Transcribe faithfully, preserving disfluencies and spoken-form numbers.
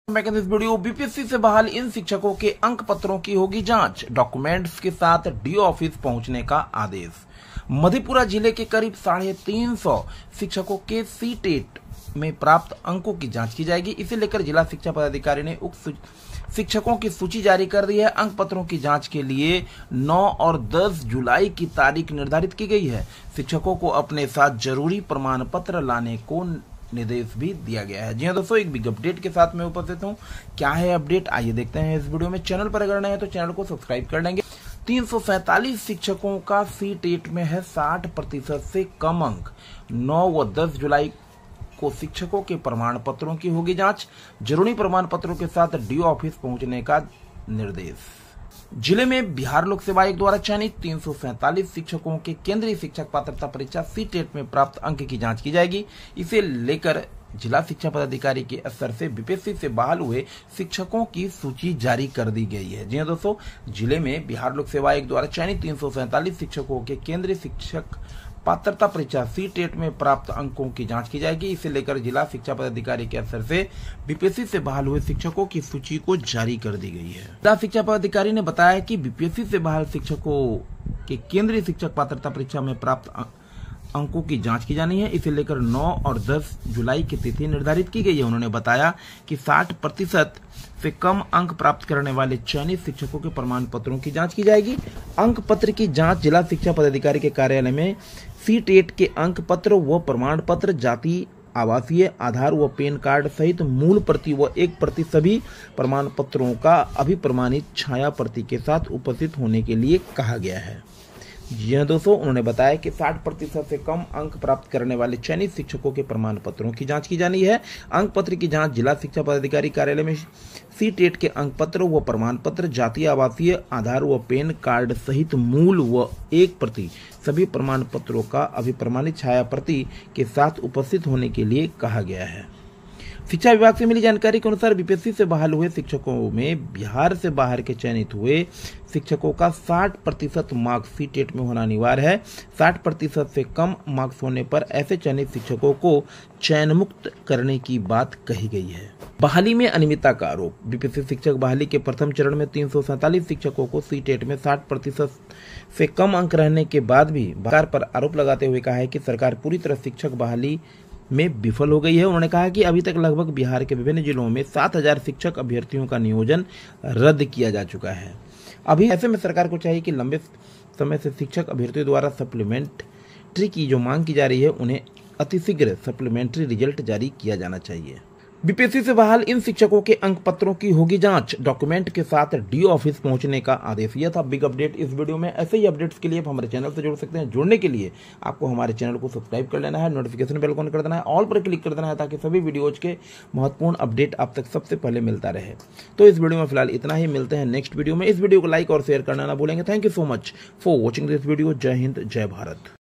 मैं कहते इस वीडियो बीपीएससी से बहाल इन शिक्षकों के अंक पत्रों की होगी जांच, डॉक्यूमेंट्स के साथ डीओ ऑफिस पहुंचने का आदेश। मधेपुरा जिले के करीब साढ़े तीन सौ शिक्षकों के सी टेट में प्राप्त अंकों की जांच की जाएगी। इसे लेकर जिला शिक्षा पदाधिकारी ने उक्त शिक्षकों की सूची जारी कर दी है। अंक पत्रों की जांच के लिए नौ और दस जुलाई की तारीख निर्धारित की गई है। शिक्षकों को अपने साथ जरूरी प्रमाण पत्र लाने को निर्देश भी दिया गया है। जी हाँ दोस्तों, एक बिग अपडेट के साथ मैं उपस्थित हूँ। क्या है अपडेट, आइए देखते हैं इस वीडियो में। चैनल पर अगर नए हैं तो चैनल को सब्सक्राइब कर लेंगे। तीन सौ सैंतालीस शिक्षकों का सी टेट में है साठ प्रतिशत से कम अंक। नौ व दस जुलाई को शिक्षकों के प्रमाण पत्रों की होगी जांच। जरूरी प्रमाण पत्रों के साथ डीओ ऑफिस पहुंचने का निर्देश। जिले में बिहार लोक सेवा आयोग द्वारा चयनित तीन सौ सैंतालीस शिक्षकों के केंद्रीय शिक्षक पात्रता परीक्षा सी टेट में प्राप्त अंक की जांच की जाएगी। इसे लेकर जिला शिक्षा पदाधिकारी के स्तर से बीपीएससी से बहाल हुए शिक्षकों की सूची जारी कर दी गई है। जी हाँ दोस्तों, जिले में बिहार लोक सेवा आयोग द्वारा चयनित तीन सौ सैंतालीस शिक्षकों के केंद्रीय शिक्षक पात्रता परीक्षा सी टेट में प्राप्त अंकों की जांच की जाएगी। इसे लेकर जिला शिक्षा पदाधिकारी के स्तर से बीपीएससी से बहाल हुए शिक्षकों की सूची को जारी कर दी गई है। जिला शिक्षा पदाधिकारी ने बताया कि बीपीएससी से बहाल शिक्षकों के केंद्रीय शिक्षक पात्रता परीक्षा में प्राप्त अंकों की जांच की जानी है। इसे लेकर नौ और दस जुलाई की तिथि निर्धारित की गई है। उन्होंने बताया कि साठ प्रतिशत से कम अंक प्राप्त करने वाले चयनित शिक्षकों के प्रमाण पत्रों की जांच की जाएगी। अंक पत्र की जांच जिला शिक्षा पदाधिकारी के कार्यालय में सी टेट के अंक पत्र व प्रमाण पत्र, जाति, आवासीय, आधार व पैन कार्ड सहित मूल प्रति व एक प्रति सभी प्रमाण पत्रों का अभिप्रमाणित छाया प्रति के साथ उपस्थित होने के लिए कहा गया है। जी हाँ दोस्तों, उन्होंने बताया कि साठ प्रतिशत से कम अंक प्राप्त करने वाले चयनित शिक्षकों के प्रमाण पत्रों की जांच की जानी है। अंक पत्र की जांच जिला शिक्षा पदाधिकारी कार्यालय में सी टेट के अंक पत्र व प्रमाण पत्र, जातीय, आवासीय, आधार व पैन कार्ड सहित मूल व एक प्रति सभी प्रमाण पत्रों का अभिप्रमाणित छाया प्रति के साथ उपस्थित होने के लिए कहा गया है। शिक्षा विभाग से मिली जानकारी के अनुसार बीपीएससी से बहाल हुए शिक्षकों में बिहार से बाहर के चयनित हुए शिक्षकों का साठ प्रतिशत मार्क्स सी टेट में होना अनिवार्य है। साठ प्रतिशत से कम मार्क्स होने पर ऐसे चयनित शिक्षकों को चयन मुक्त करने की बात कही गई है। बहाली में अनियमितता का आरोप। बीपीएससी शिक्षक बहाली के प्रथम चरण में तीन सौ सैंतालीस शिक्षकों को सी टेट में साठ प्रतिशत से कम अंक रहने के बाद भी सरकार पर आरोप लगाते हुए कहा है कि सरकार पूरी तरह शिक्षक बहाली में विफल हो गई है। उन्होंने कहा कि अभी तक लगभग बिहार के विभिन्न जिलों में सात हजार शिक्षक अभ्यर्थियों का नियोजन रद्द किया जा चुका है। अभी ऐसे में सरकार को चाहिए कि लंबे समय से शिक्षक अभ्यर्थियों द्वारा सप्लीमेंट्री की जो मांग की जा रही है उन्हें अतिशीघ्र सप्लीमेंट्री रिजल्ट जारी किया जाना चाहिए। बीपीएससी से बहाल इन शिक्षकों के अंक पत्रों की होगी जांच, डॉक्यूमेंट के साथ डीओ ऑफिस पहुंचने का आदेश। यह था बिग अपडेट इस वीडियो में। ऐसे ही अपडेट्स के लिए आप हमारे चैनल से जुड़ सकते हैं। जुड़ने के लिए आपको हमारे चैनल को सब्सक्राइब कर लेना है, नोटिफिकेशन बेल ऑन कर देना है, ऑल पर क्लिक कर देना है ताकि सभी वीडियोज के महत्वपूर्ण अपडेट आप तक सबसे पहले मिलता रहे। तो इस वीडियो में फिलहाल इतना ही, मिलते हैं नेक्स्ट वीडियो में। इस वीडियो को लाइक और शेयर करना ना भूलेंगे। Thank you so much for watching this video. जय हिंद, जय भारत।